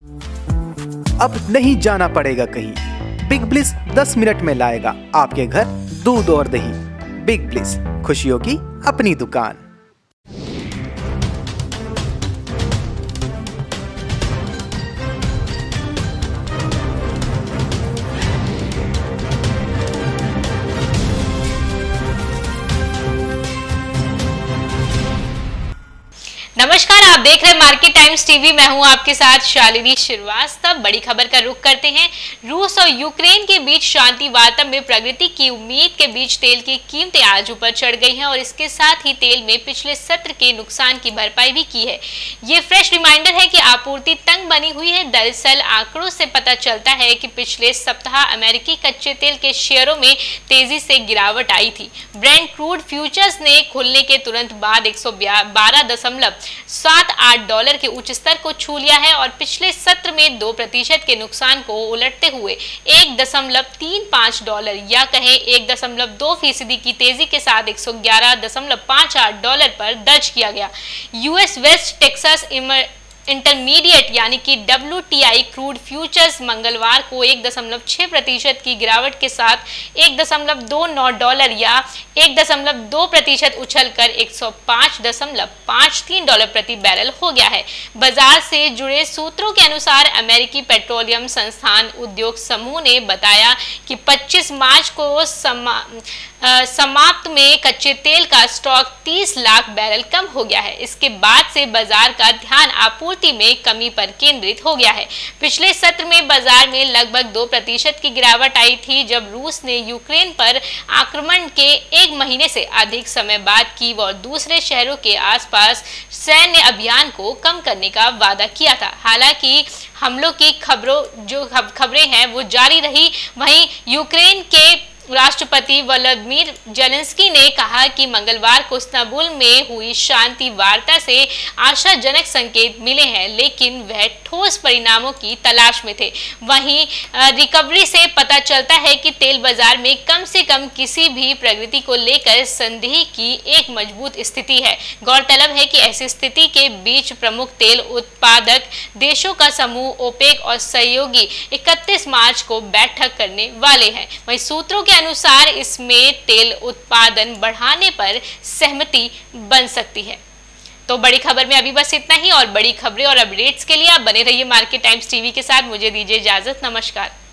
अब नहीं जाना पड़ेगा कहीं, बिग ब्लिस 10 मिनट में लाएगा आपके घर दूध और दही। बिग ब्लिस, खुशियों की अपनी दुकान। नमस्कार, आप देख रहे हैं मार्केट टाइम्स टीवी। मैं हूं आपके साथ शालिनी श्रीवास्तव। बड़ी खबर का रुख करते हैं। रूस और यूक्रेन के बीच शांति वार्ता में प्रगति की उम्मीद के बीच तेल की कीमतें आज ऊपर चढ़ गई हैं और इसके साथ ही तेल में पिछले सत्र के नुकसान की भरपाई भी की है। ये फ्रेश रिमाइंडर है कि आपूर्ति तंग बनी हुई है। दरअसल आंकड़ों से पता चलता है कि पिछले सप्ताह अमेरिकी कच्चे तेल के शेयरों में तेजी से गिरावट आई थी। ब्रेंट क्रूड फ्यूचर्स ने खुलने के तुरंत बाद 112.78 डॉलर के उच्च स्तर को छू लिया है और पिछले सत्र में 2% के नुकसान को उलटते हुए 1.35 डॉलर या कहें 1.2% की तेजी के साथ 111.58 डॉलर पर दर्ज किया गया। यूएस वेस्ट टेक्सास इंटरमीडिएट यानी कि WTI क्रूड फ्यूचर्स मंगलवार को 1.6% की गिरावट के साथ 1.29 डॉलर या 1.2% उछलकर 105.53 डॉलर प्रति बैरल हो गया है। बाजार से जुड़े सूत्रों के अनुसार अमेरिकी पेट्रोलियम संस्थान उद्योग समूह ने बताया कि 25 मार्च को समाप्त में कच्चे तेल का स्टॉक 30 लाख बैरल कम हो गया है। इसके बाद से बाजार का ध्यान आपूर्ति में कमी पर केंद्रित हो गया है। पिछले सत्र में बाजार में लगभग 2% की गिरावट आई थी जब रूस ने यूक्रेन पर आक्रमण के एक महीने से अधिक समय बाद कीव और दूसरे शहरों के आसपास सैन्य अभियान को कम करने का वादा किया था। हालांकि हमलों की खबरें हैं वो जारी रही। वहीं यूक्रेन के राष्ट्रपति व्लादिमीर जेलेंस्की ने कहा कि मंगलवार को इस्तांबुल में हुई शांति वार्ता से आशाजनक संकेत मिले हैं, लेकिन वह ठोस परिणामों की तलाश में थे। वहीं रिकवरी से पता चलता है कि तेल बाजार में कम से कम किसी भी प्रगति को लेकर संदेह की एक मजबूत स्थिति है। गौरतलब है कि ऐसी स्थिति के बीच प्रमुख तेल उत्पादक देशों का समूह ओपेक और सहयोगी 31 मार्च को बैठक करने वाले हैं। वहीं सूत्रों के अनुसार इसमें तेल उत्पादन बढ़ाने पर सहमति बन सकती है। तो बड़ी खबर में अभी बस इतना ही और बड़ी खबरें और अपडेट्स के लिए आप बने रहिए मार्केट टाइम्स टीवी के साथ। मुझे दीजिए इजाजत। नमस्कार।